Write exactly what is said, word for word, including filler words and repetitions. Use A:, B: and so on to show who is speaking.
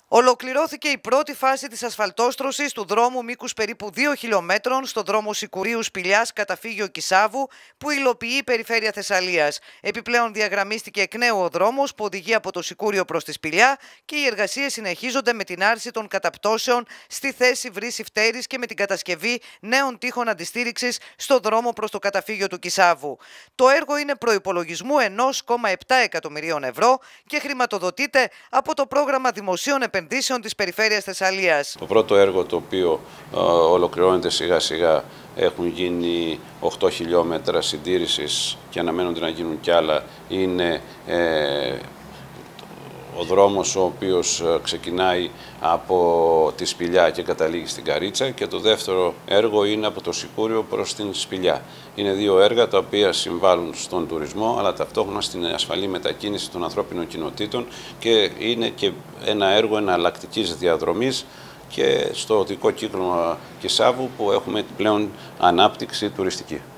A: Ολοκληρώθηκε η πρώτη φάση της ασφαλτόστρωσης του δρόμου μήκους περίπου δύο χιλιομέτρων στο δρόμο Σικουρίου Σπηλιάς καταφύγιο Κισάβου που υλοποιεί η Περιφέρεια Θεσσαλίας. Επιπλέον διαγραμμίστηκε εκ νέου ο δρόμος που οδηγεί από το Σικούριο προς τη Σπηλιά και οι εργασίες συνεχίζονται με την άρση των καταπτώσεων στη θέση Βρύση Φτέρης και με την κατασκευή νέων τείχων αντιστήριξης στο δρόμο προς το καταφύγιο του Κισάβου. Το έργο είναι προϋπολογισμού ενός κόμμα επτά εκατομμυρίων ευρώ και χρηματοδοτείται από το πρόγραμμα δημοσίων επενδύσεων της Περιφέρειας Θεσσαλίας.
B: Το πρώτο έργο το οποίο ε, ολοκληρώνεται σιγά σιγά, έχουν γίνει οκτώ χιλιόμετρα συντήρησης και αναμένονται να γίνουν κι άλλα, είναι ε, ο δρόμος ο οποίος ξεκινάει από τη Σπηλιά και καταλήγει στην Καρίτσα, και το δεύτερο έργο είναι από το Σικούριο προς την Σπηλιά. Είναι δύο έργα τα οποία συμβάλλουν στον τουρισμό αλλά ταυτόχρονα στην ασφαλή μετακίνηση των ανθρώπινων κοινοτήτων και είναι και ένα έργο εναλλακτικής διαδρομής και στο οδικό κύκλωμα Κισάβου που έχουμε πλέον ανάπτυξη τουριστική.